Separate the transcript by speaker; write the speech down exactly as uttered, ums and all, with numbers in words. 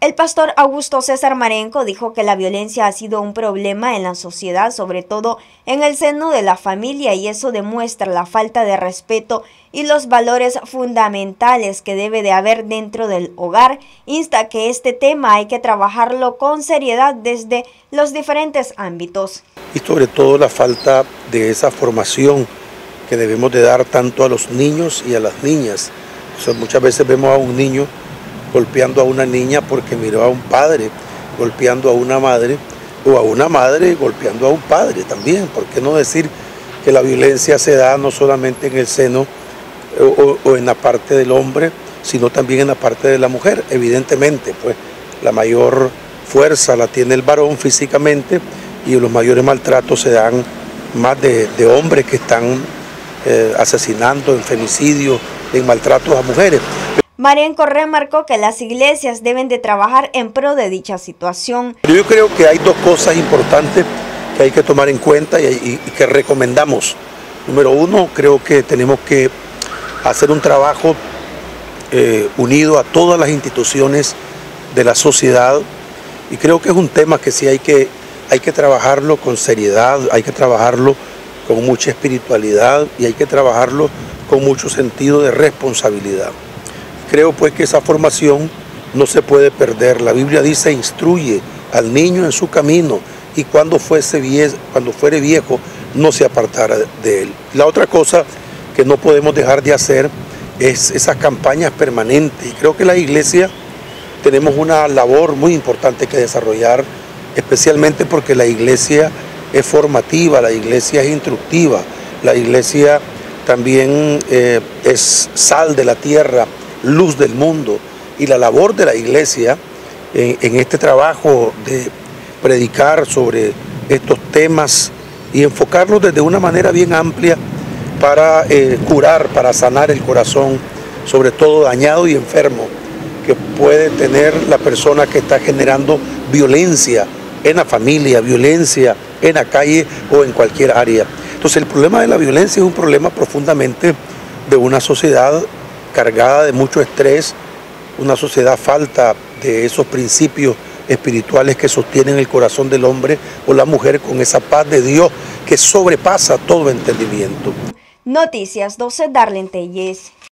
Speaker 1: El pastor Augusto César Marenco dijo que la violencia ha sido un problema en la sociedad, sobre todo en el seno de la familia, y eso demuestra la falta de respeto y los valores fundamentales que debe de haber dentro del hogar. Insta que este tema hay que trabajarlo con seriedad desde los diferentes ámbitos.
Speaker 2: Y sobre todo la falta de esa formación que debemos de dar tanto a los niños y a las niñas. O sea, muchas veces vemos a un niño golpeando a una niña porque miró a un padre, golpeando a una madre, o a una madre golpeando a un padre también. ¿Por qué no decir que la violencia se da no solamente en el seno o, o en la parte del hombre, sino también en la parte de la mujer? Evidentemente, pues la mayor fuerza la tiene el varón físicamente y los mayores maltratos se dan más de, de hombres que están eh, asesinando en femicidio, en maltratos a mujeres.
Speaker 1: Marenco remarcó que las iglesias deben de trabajar en pro de dicha situación.
Speaker 2: Yo creo que hay dos cosas importantes que hay que tomar en cuenta y, y, y que recomendamos. Número uno, creo que tenemos que hacer un trabajo eh, unido a todas las instituciones de la sociedad, y creo que es un tema que sí hay que, hay que trabajarlo con seriedad, hay que trabajarlo con mucha espiritualidad y hay que trabajarlo con mucho sentido de responsabilidad. Creo pues que esa formación no se puede perder. La Biblia dice: instruye al niño en su camino y cuando, fuese viejo, cuando fuere viejo no se apartará de él. La otra cosa que no podemos dejar de hacer es esas campañas permanentes, y creo que la iglesia tenemos una labor muy importante que desarrollar, especialmente porque la iglesia es formativa, la iglesia es instructiva, la iglesia también eh, es sal de la tierra, luz del mundo, y la labor de la iglesia en, en este trabajo de predicar sobre estos temas y enfocarlos desde una manera bien amplia para eh, curar, para sanar el corazón, sobre todo dañado y enfermo, que puede tener la persona que está generando violencia en la familia, violencia en la calle o en cualquier área. Entonces el problema de la violencia es un problema profundamente de una sociedad cargada de mucho estrés, una sociedad falta de esos principios espirituales que sostienen el corazón del hombre o la mujer, con esa paz de Dios que sobrepasa todo entendimiento.
Speaker 1: Noticias doce, Darlene Telles.